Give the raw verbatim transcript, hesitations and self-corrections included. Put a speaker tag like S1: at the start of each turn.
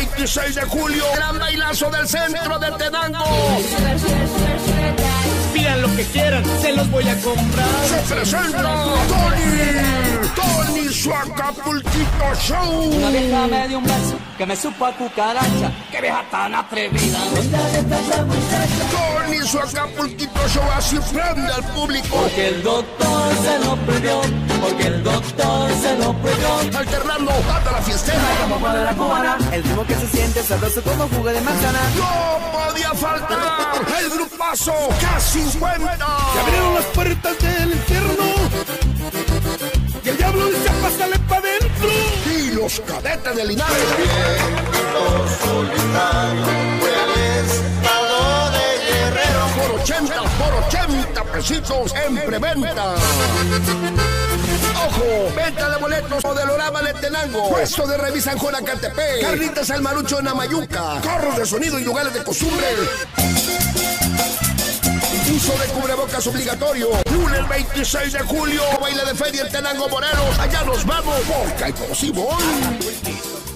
S1: veintiséis de julio, gran bailazo del centro de Tenango.
S2: Pidan lo que quieran, se los voy a comprar.
S1: Se presenta Tony, Tony su Acapulquito Show.
S3: Una vieja me dio un beso que me supo a cucaracha. Qué vieja tan atrevida.
S1: Tony su Acapulquito Show así prende al público.
S3: Porque el doctor se lo prohibió, porque el doctor se lo prohibió.
S1: Alternando hasta la fiestera.
S3: Como de la cubana, el ritmo que se siente sabroso como jugo de manzana.
S1: No podía faltar el grupazo K cincuenta.
S2: Se abrieron las puertas del infierno y el diablo dice pásale pa' dentro.
S1: Y los cadetes de Linares. Por ochenta, por ochenta pesitos en preventa. Ojo, venta de boletos o del Orama de Tenango. Puesto de revisa en Jonacatepec. Carnitas al Marucho en Amayuca. Carros de sonido y lugares de costumbre. Uso de cubrebocas obligatorio. Lunes veintiséis de julio, baile de feria en Tenango, Morelos. Allá nos vamos porque hay cosibón.